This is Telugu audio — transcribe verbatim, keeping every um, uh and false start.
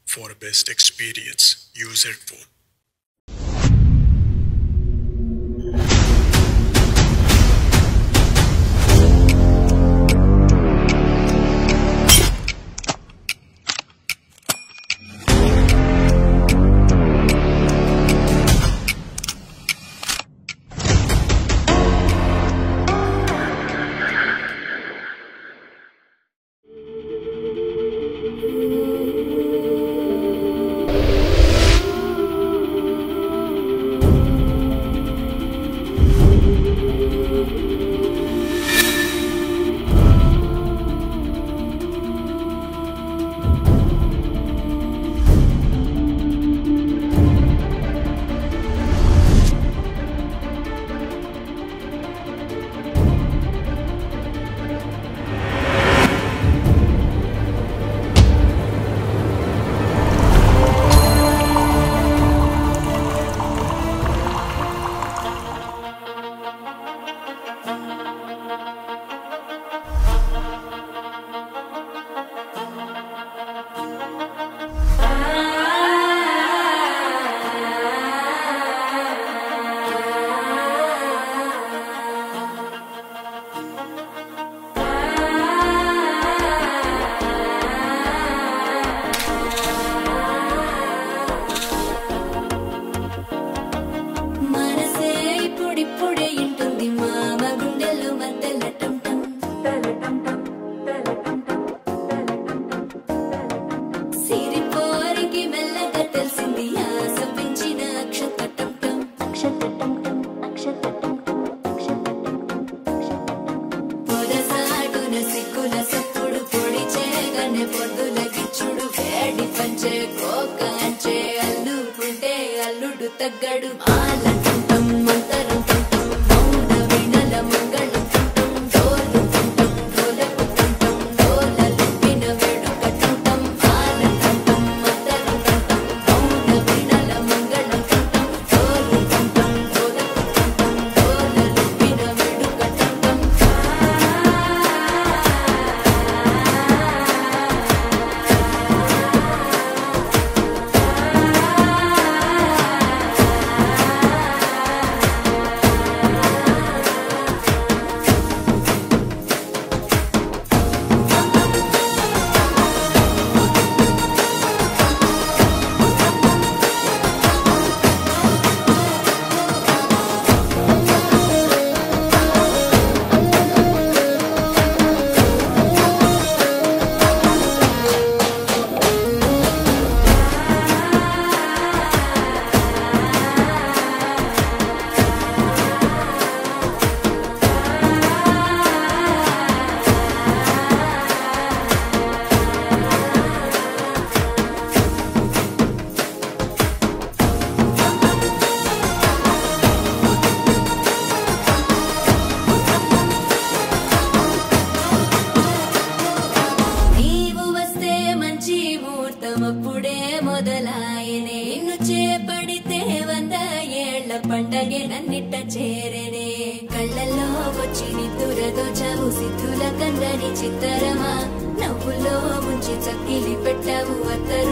For a best experience, use headphone. తగ్గడు ఆలంటం మంతరం టం మౌన వినల మంగళం టం డోలు టం డోలకు టం డోలలు విన వేడుక టం ఆలంటం మంతరం టం మౌన వినల మంగళం టం డోలు టం డోలకు టం డోలలు విన వేడుక టం అప్పుడే మొదలాయనే నిన్ను చేపడితే వంద ఏళ్ల పండగే నన్నిట్ట చేరనే కళ్ళల్లో వచ్చి నిద్దురదో చావు సిద్ధుల కందని చిత్తరమా నవ్వులో ముంచి చక్కిలి పెట్టావు అత్తరు